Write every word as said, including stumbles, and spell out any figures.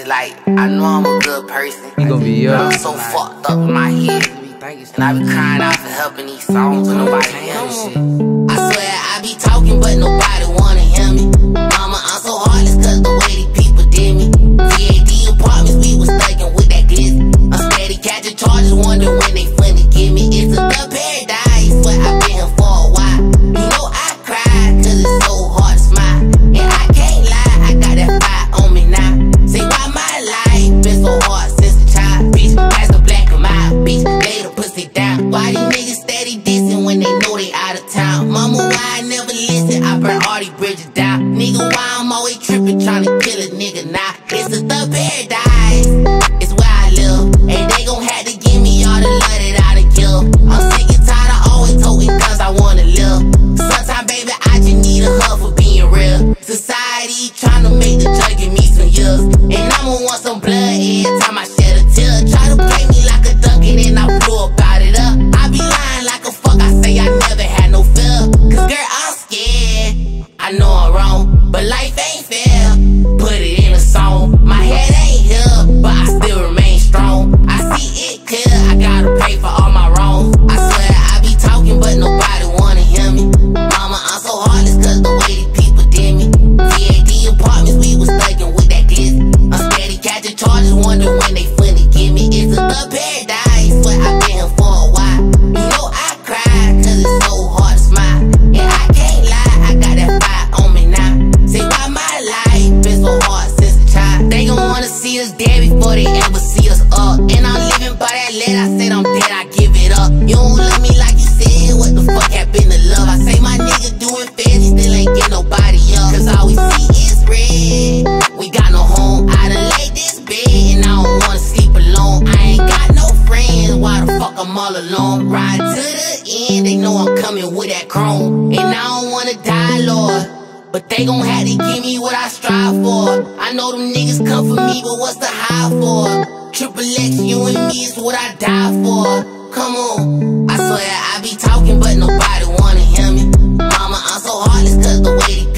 Like, I know I'm a good person. He gonna be up. I'm so fucked up in my head. And I be crying out for helping these songs, but nobody hear me. I swear I be talking, but nobody wanna hear me. Mama, I'm so heartless cause the way these people did me. V A D apartments, we was thuggin' with that glizzy. I'm steady catching charges, wondering when they finna give me. It's a the paradise, but I've been here for a while. You know I cry, cause it's so hard to smile. And I can't lie, I got that fire on me now. Say why my life been so hard since a child. Bitch, that's the black of my bitch, lay the pussy down. Why these niggas steady dissing when they know they out of town? Mama, why I never listen? I burn all these bridges down. Nigga, why I'm always tripping, trying to kill a nigga now? It's the third paradise, it's where I live. And they gon' have to give me all the love that I done killed. I'm sick and tired of always toting cause I wanna live. Sometimes, baby, I just need a hug for being real. Society trying to make the judge give me some years. And I'ma want some blood every time I shed a tear. Try to play me like a duck and then I blew about it up. I be lying like a fuck, I say I never had no fear. Cause girl, I'm scared, I know I'm wrong, but life ain't fair. Put it in a song, my head ain't here, but I still remain strong. I see it clear, I gotta pay for all my wrongs. I swear I be talking, but nobody wanna hear me. Mama, I'm so heartless cause the way these people did me. V A D apartments, we was thuggin' with that glizzy. I'm steady catching charges, wondering when they finna give me. It's a the paradise, but I've been here for a while. You know I cry, cause it's so hard to smile. And I can't lie, I got that fire on me now. Say why my life been so hard since a child. They gon' wanna see us dead before they ever see us up. And I'm living by that letter, I said I'm dead, I give it up. You don't love me like you said, what the fuck happened to love? I say my nigga doing fair, he still ain't get nobody up. Cause all we see is red, we got no home. I done laid this bed and I don't wanna sleep alone. I ain't got no friends, why the fuck I'm all alone? Ride to the end, they know I'm coming with that chrome. And I don't wanna die, Lord, but they gon' have to give me what I strive for. I know them niggas come for me, but what's the high for? Triple X, you and me is what I die for. Come on, I swear I be talking, but nobody wanna hear me. Mama, I'm so heartless cause the way they